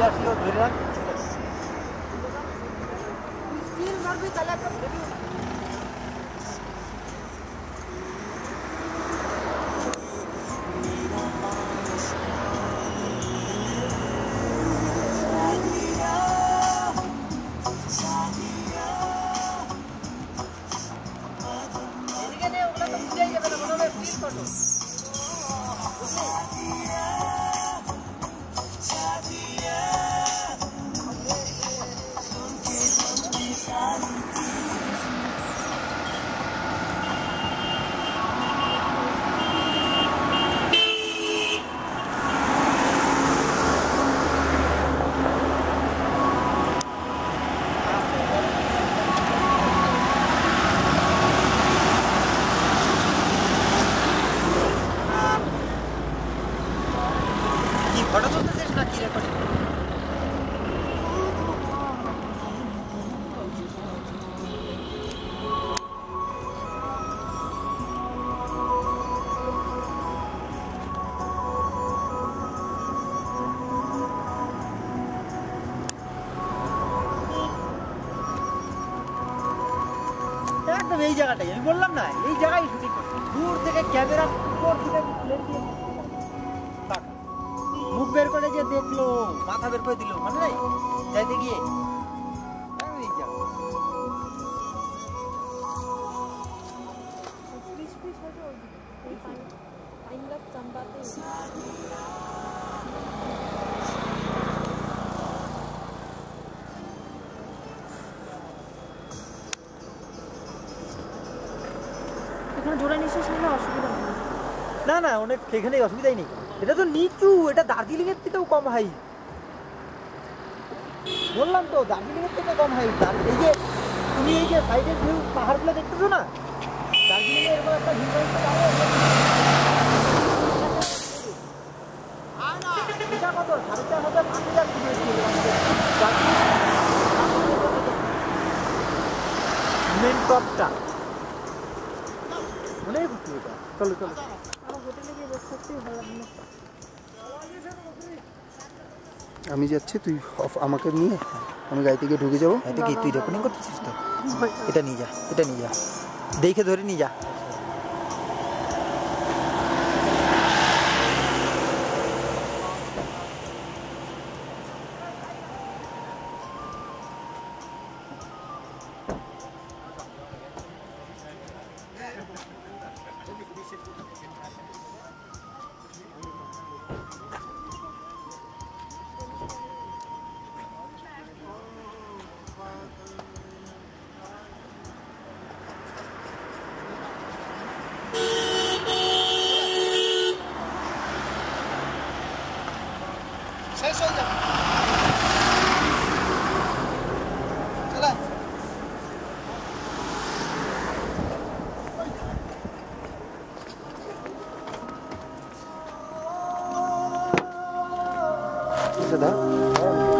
আসিও ধরে রাখ স্টিল মারবি তাহলে একটা ফটো তুলতেছিস না কি রেকর্ডিং একদম এই জায়গাটাই আমি বললাম না এই জায়গায় শুটিং করছি দূর থেকে ক্যামেরা উপর থেকে প্লেন দিয়ে মুখ বের করে যে দেখলো মাথা বের করে দিল মানে নাই যাইতে গিয়ে এখানে ধরে নিশ্চিস নিলে অসুবিধা নেই না না অনেক এখানে অসুবিধাই নেই এটা তো নিচু এটা দার্জিলিং এর থেকেও কম হাই বললাম তো দার্জিলিং এর থেকে কম হাই এই যে তুমি এই যে সাইডের ভিউ পাহাড়গুলো দেখতেছো না দার্জিলিং এর এরকম একটা ভিউ পয়েন্ট কত 4,500 মেন টপটা অনেক উঁচু এটা চলো চলো হোটেলে গিয়ে বসে থাকতেই ভালো লাগবে আমি যাচ্ছি তুই আমাকে নিয়ে আমি গাড়ি থেকে ঢুকে যাবো এটা কি তুই রেকর্ডিং করতেছিস তো এটা নিয়ে যা দেখে ধরে নিয়ে যা শেষ হয়ে যাবে চলা দাদা